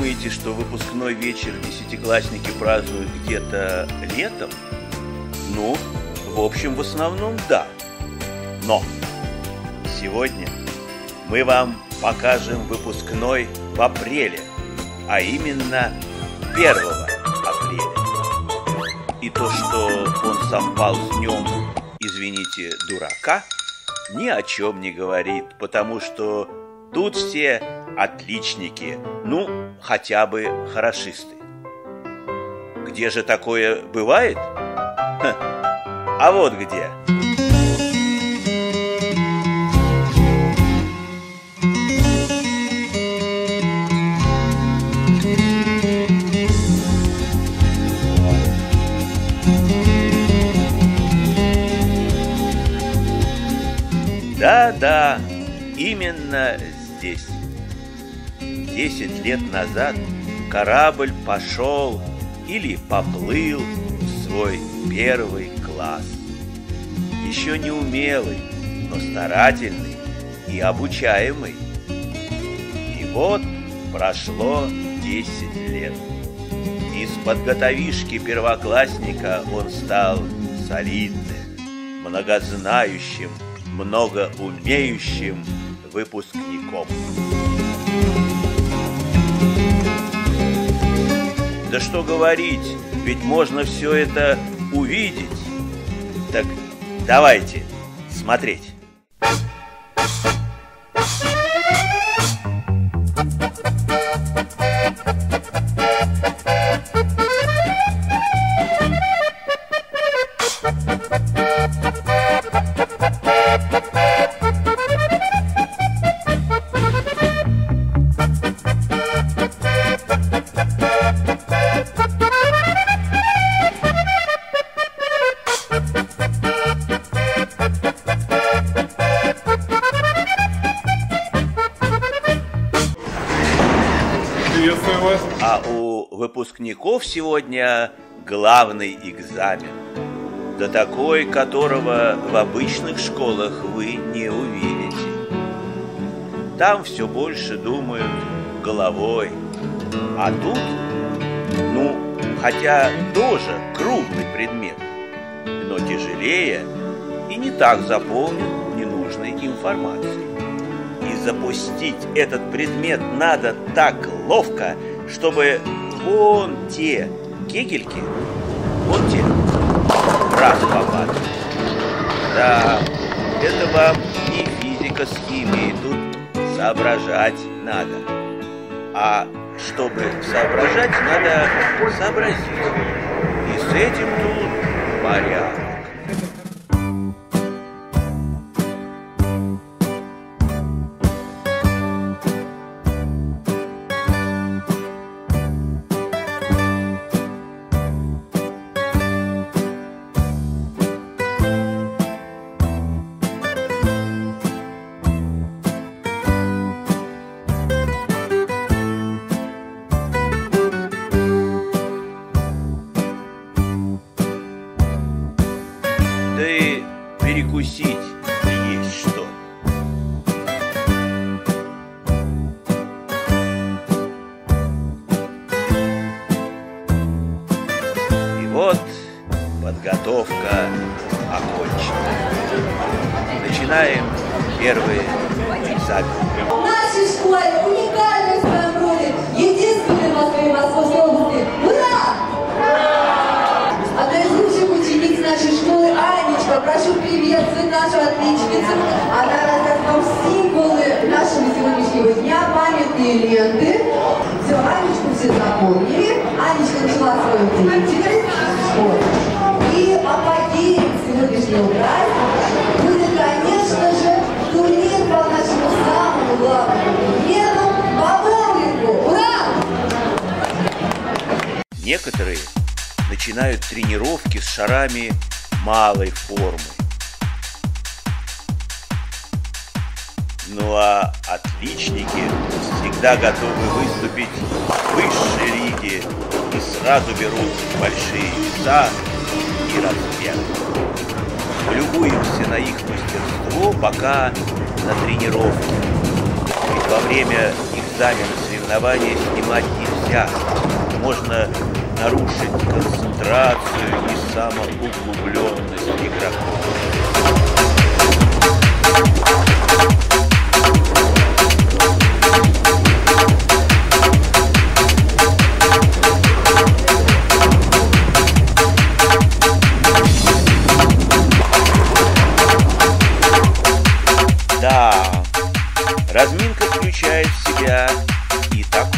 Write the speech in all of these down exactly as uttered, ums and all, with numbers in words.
думаете, что выпускной вечер десятиклассники празднуют где-то летом? Ну, в общем, в основном да. Но сегодня мы вам покажем выпускной в апреле, а именно первого апреля. И то, что он совпал с днем, извините, дурака, ни о чем не говорит, потому что тут все отличники, ну, хотя бы хорошисты. Где же такое бывает? Ха, а вот где. Да-да, именно здесь. Десять лет назад корабль пошел или поплыл в свой первый класс. Еще не умелый, но старательный и обучаемый. И вот прошло десять лет. Из подготовишки первоклассника он стал солидным, многознающим, многоумеющим выпускником. Да что говорить, ведь можно все это увидеть. Так давайте смотреть. А у выпускников сегодня главный экзамен, да такой, которого в обычных школах вы не увидите. Там все больше думают головой, а тут, ну, хотя тоже крупный предмет, но тяжелее и не так заполнен ненужной информацией. И запустить этот предмет надо так ловко, чтобы вон те кегельки, вон те, раз попадают. Да, это вам не физика с химией, тут соображать надо. А чтобы соображать, надо сообразить. И с этим тут порядок. Да и перекусить есть что. И вот подготовка окончена. Начинаем первый экзамен. В нашей школе уникальный в своем роде, единственный в Москве и Московской области. Ура! Одна из лучших учениц нашей школы, Анечка, прошу приветствовать нашу отличницу. Она расскажет вам символы нашего сегодняшнего дня, памятные ленты. Все, Анечку все запомнили. Анечка начала свою деятельность в школе. И апогеем сегодняшнего праздника будет, конечно же, турнир по нашему самому главному турниру по боулингу. Ура! Некоторые начинают тренировки с шарами малой формы. Ну а отличники всегда готовы выступить в высшей лиге и сразу берут большие веса и размеры. Любуемся на их мастерство пока на тренировке. Ведь во время экзамена соревнования снимать нельзя. Можно нарушить концентрацию и самоуглубленность игроков. Да, разминка включает в себя и такое.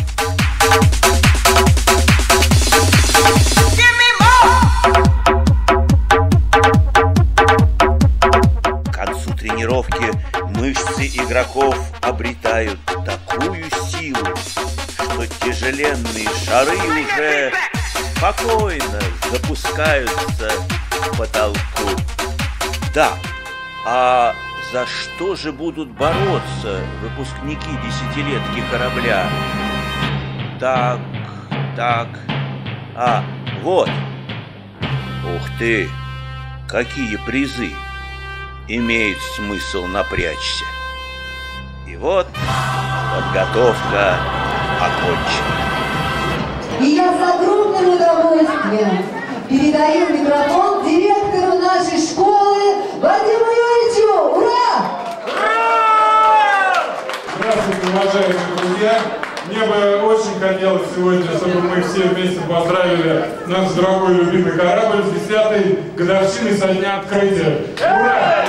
К концу тренировки мышцы игроков обретают такую силу, что тяжеленные шары уже спокойно запускаются к потолку. Да, а за что же будут бороться выпускники десятилетки корабля? Так, так, а, вот. Ух ты, какие призы! Имеет смысл напрячься. И вот подготовка окончена. И я с огромным удовольствием передаю микрофон директору нашей школы Вадиму Юрьевичу. Ура! Ура! Здравствуйте, уважаемые друзья! Мне бы очень хотелось сегодня, чтобы мы все вместе поздравили наш дорогой любимый корабль с десятой годовщиной со дня открытия. Ура!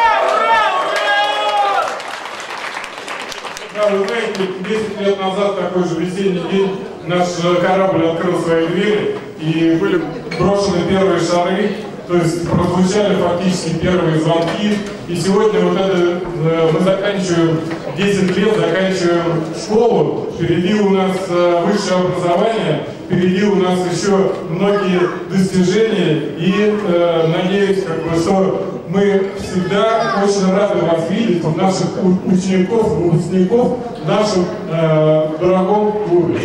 Да, вы знаете, десять лет назад, такой же весенний день, наш корабль открыл свои двери, и были брошены первые шары, то есть прозвучали фактически первые звонки. И сегодня вот это мы заканчиваем десять лет, заканчиваем школу, впереди у нас высшее образование, впереди у нас еще многие достижения, и э, надеюсь, как бы, что мы всегда очень рады вас видеть, наших учеников, выпускников в нашем э, дорогом клубе.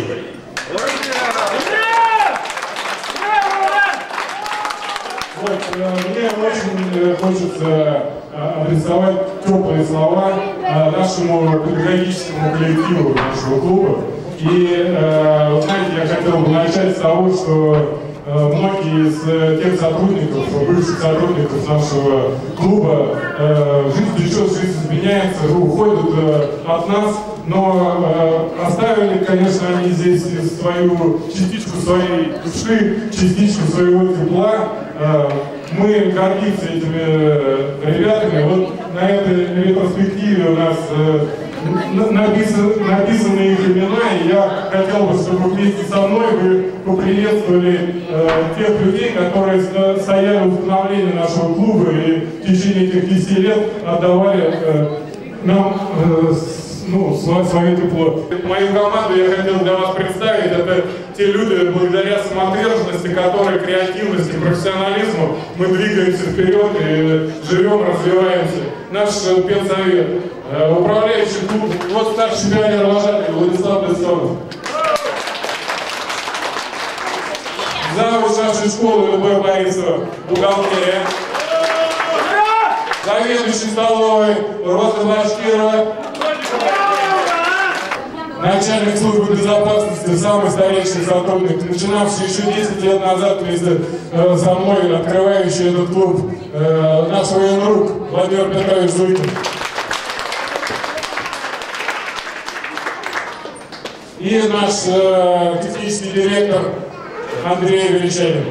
Вот, мне очень хочется адресовать теплые слова нашему педагогическому коллективу нашего клуба. И, знаете, я хотел бы начать с того, что многие из тех сотрудников, бывших сотрудников нашего клуба, жизнь течет, жизнь изменяется, уходят от нас, но оставили, конечно, они здесь свою частичку своей души, частичку своего тепла. Мы гордимся этими ребятами. Вот на этой ретроспективе у нас написаны, написаны их имена, и я хотел бы, чтобы вместе со мной вы поприветствовали э, тех людей, которые стояли у становления нашего клуба и в течение этих десяти лет отдавали э, нам э, ну, свое тепло. Мою команду я хотел для вас представить. Это те люди, благодаря самоотверженности, которой, креативности, профессионализму мы двигаемся вперед и живем, развиваемся. Наш педсовет, управляющий клуб, вот старший пионер вожатый Владислав Десонов. Завуч нашей школы Любовь Борисова, бухгалтерия. Заведующий столовой Роза Башкирова. Начальник службы безопасности, самый старейший сотрудник, начинавший еще десять лет назад вместе э, со мной, открывающий этот клуб, э, наш военрук Владимир Петрович Зуйкин. И наш э, технический директор Андрей Величанин.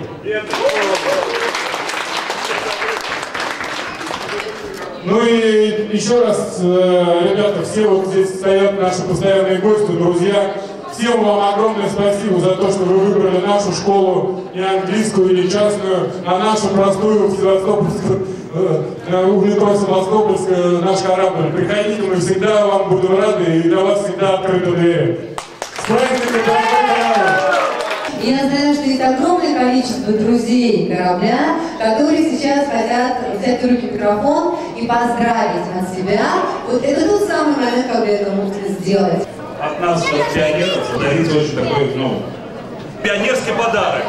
Ну и еще раз, э, ребята, все вот здесь стоят наши постоянные гости, друзья. Всем вам огромное спасибо за то, что вы выбрали нашу школу, не английскую или частную, а нашу простую в Севастопольскую, э, у метро Севастопольская, наш корабль. Приходите, мы всегда вам будем рады, и для вас всегда открыты двери. С праздником, дорогой корабль! Я знаю, что есть огромное количество друзей корабля, которые сейчас хотят взять в руки микрофон и поздравить от себя. Вот это тот самый момент, когда это можно сделать. От нас, от пионеров, подарить очень такой, ну, пионерский подарок.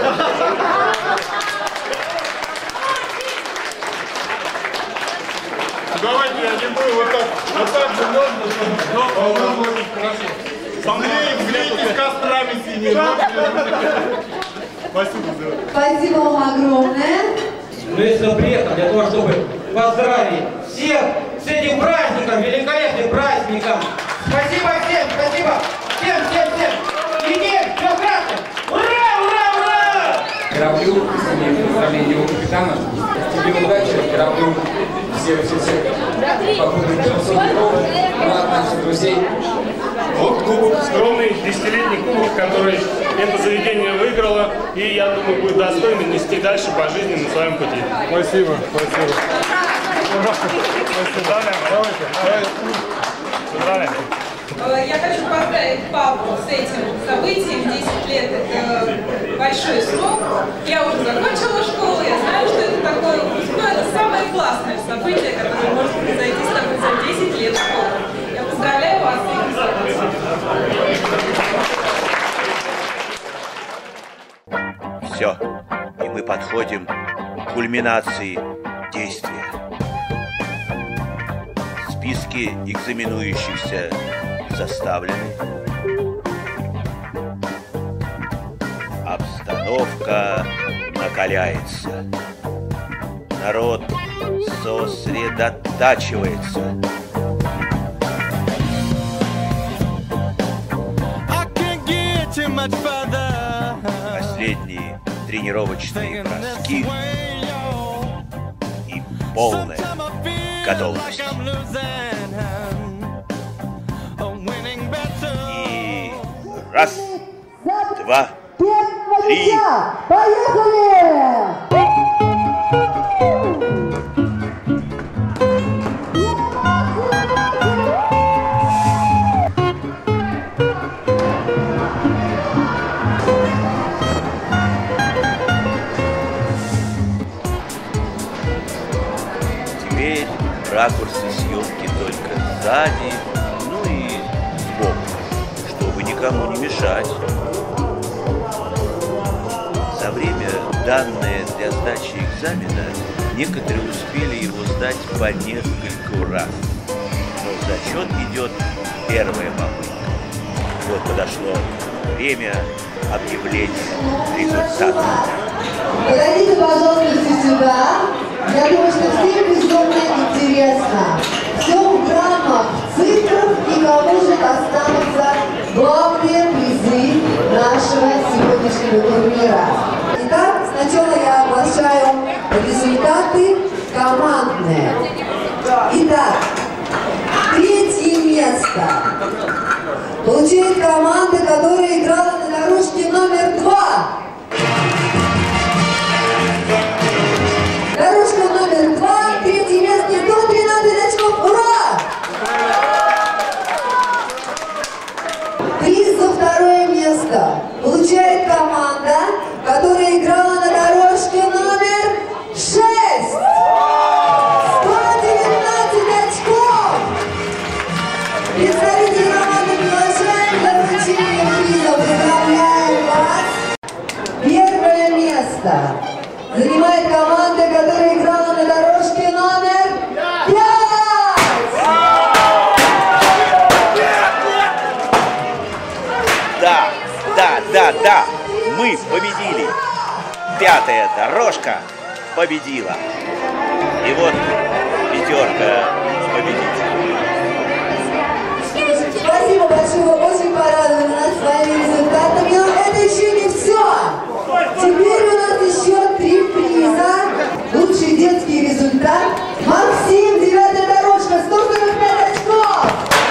Давайте я не буду вот так, вот так же можно, но будет хорошо. Встретитесь с кострами синими. Спасибо. Спасибо вам огромное. Но если при этом, для того, чтобы поздравить всех с этим праздником, великолепным праздником. Спасибо всем, спасибо всем, всем, всем. Лидер, все красным. Ура, ура, ура! Кораблю, с поздравлением его капитана. Тебе удачи, кораблю, всех, всех, всех. Покуда часов, рад наших друзей. Вот кубок, скромный десятилетний кубок, который это заведение выиграло, и, я думаю, будет достойно нести дальше по жизни на своем пути. Спасибо, спасибо. Спасибо. Давайте. Поздравляем. Я хочу поздравить папу с этим событием. десять лет – это большой срок. Я уже закончила школу, я знаю, что это такое. Но это самое классное событие, которое может произойти с тобой за десять лет школы. Я поздравляю вас с этим событием. Все, и мы подходим к кульминации действия. Списки экзаменующихся составлены. Обстановка накаляется. Народ сосредотачивается. Последние тренировочные броски и полная готовность. И раз, два, три. Поехали! Теперь ракурсы съемки только сзади, ну и сбоку, чтобы никому не мешать. За время, данное для сдачи экзамена, некоторые успели его сдать по нескольку раз. Но в зачет идет первая попытка. Вот подошло время объявления результатов. Подойдите, пожалуйста, сюда. Я думаю, что всем безумно интересно. Все в граммах, цифрах и кому же останутся главные призы нашего сегодняшнего турнира. Итак, сначала я оглашаю результаты командные. Итак, третье место получает команда, которая играла на дорожке номер два. Дорожка номер два, третье место, сто тринадцать очков, ура! Приз за второе место получает команда, которая играла на дорожке номер шесть. сто девятнадцать очков! Представитель команды приглашаем для вручения приза. Поздравляем вас! Первое место занимает команда, которая играла на дорожке номер пять! Да, да, да, да, мы победили. Пятая дорожка победила. И вот пятерка победителей. Спасибо большое, вы очень порадовали нас своими результатами, но это еще не все. Теперь у нас еще три приза. Лучший детский результат. Максим, девятая дорожка, сто сорок пять очков.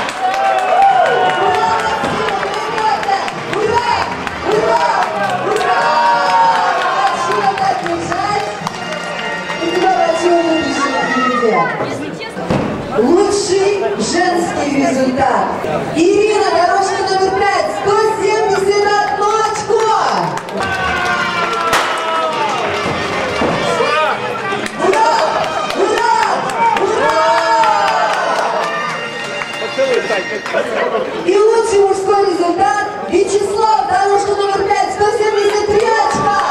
Ура, Максим, ребята! Ура! Ура! Ура! Большое так бежать. И туда большое выпущено впереди. Лучший женский результат. Ирина, дорожка номер пять, сто семьдесят одно очко. Ура! Ура! Ура! И лучший мужской результат Вячеслав, дорожка номер пять, сто семьдесят три очка.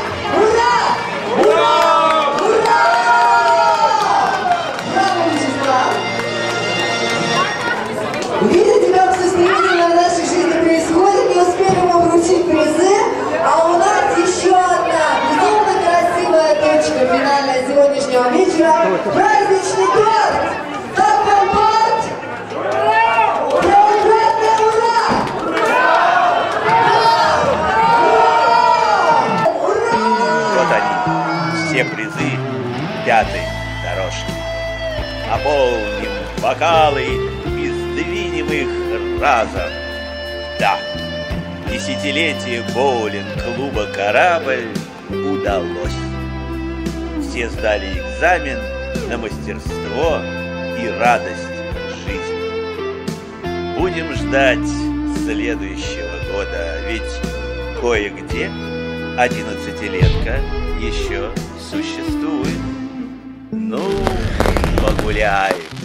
Ура! Ура! Ура! Браво, Вячеслав! бокалы и сдвинем их разом. Да, десятилетие боулинг-клуба «Корабль» удалось. Все сдали экзамен на мастерство и радость жизни. Будем ждать следующего года, ведь кое-где одиннадцатилетка еще существует. Ну, погуляем.